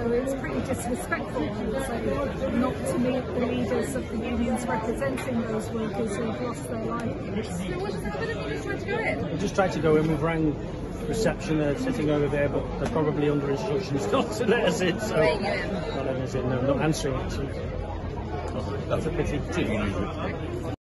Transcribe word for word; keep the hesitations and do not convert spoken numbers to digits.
So it's pretty disrespectful, I would say, not to meet the leaders of the unions representing those workers who have lost their lives. So what has happened if you just tried to go in? We just tried to go in, we've rang reception, they're sitting over there, but they're probably under instructions not to let us in, so Letting you in. not letting us in, no, not answering actually. That's a pity.